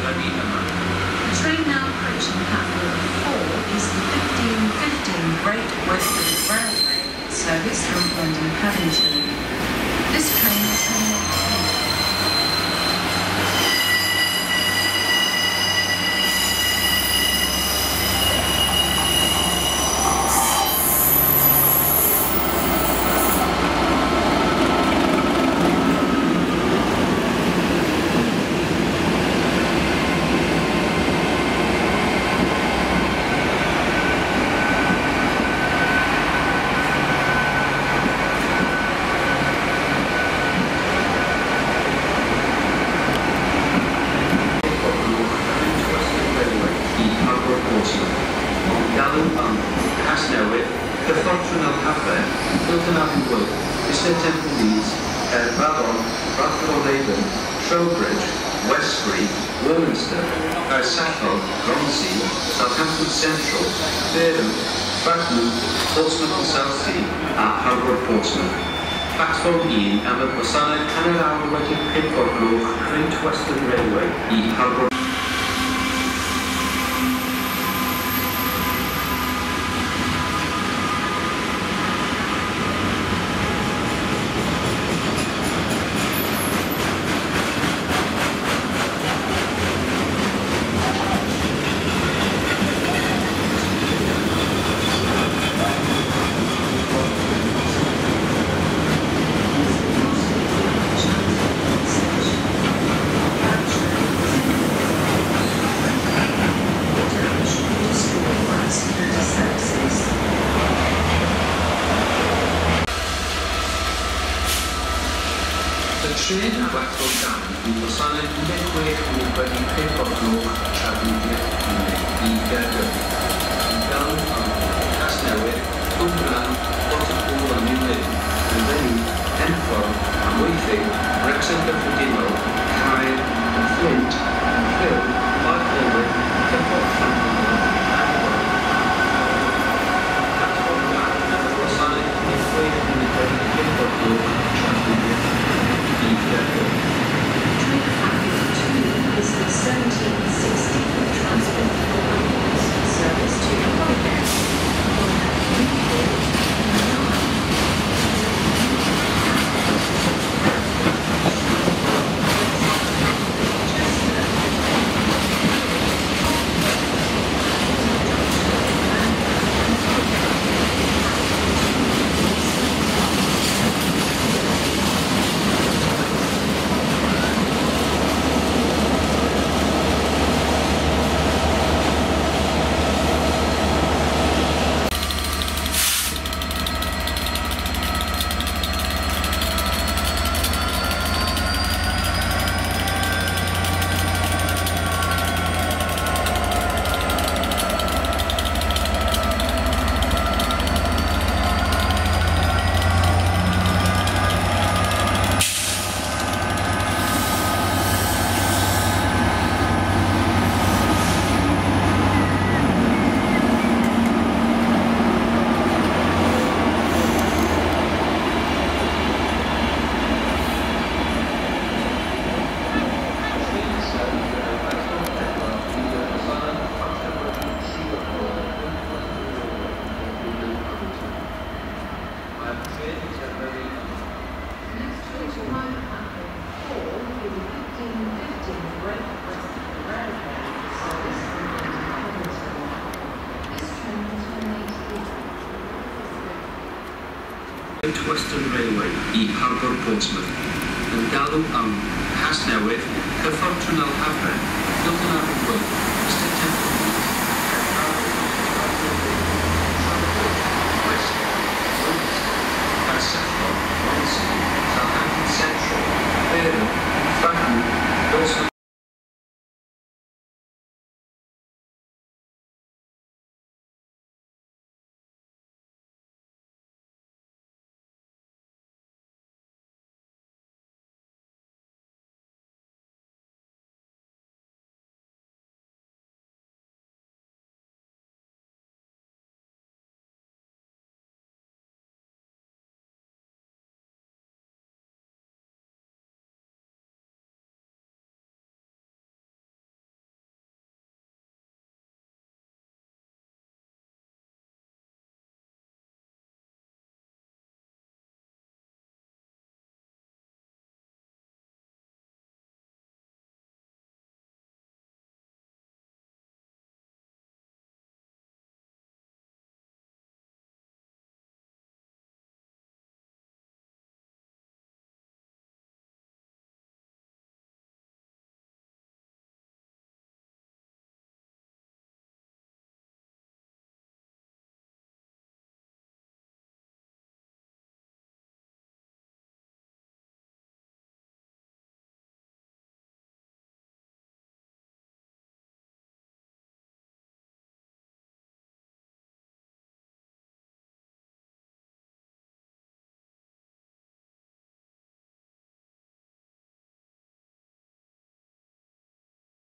Train now approaching platform 4 is the 1515 Great Western Railway service from London Paddington. This train will terminate here. Cardiff Central, Portsmouth and Southsea at Harbour Portsmouth. Platform 1 am y gwasanaeth hanner awr wedi 5 o'r gloch Great Western Railway I Harbour. Trên a platform 2 i gwasanaeth 16 wedi 5 o'r gloch trafnidiaeth I Gaerdydd. I gael am Casnewydd, Cwmbran, Portobwl a Newlyn, yn Fenni, Enffordd, Amwythig, Wrexham Gyffredinol, Caer, Flint, Rhyl, Bartholomew, Cyffordd Llandudno, Platform 1 am y gwasanaeth 16 wedi 5 o'r gloch trafnidiaeth Train platform 2 is the 1760 Transport for Animals service to Cardiff. Great Western Railway I Harbour Portsmouth. Yn galw am Casnewydd, Cyffordd Trynnel Hafren, Hilton Abbey Road,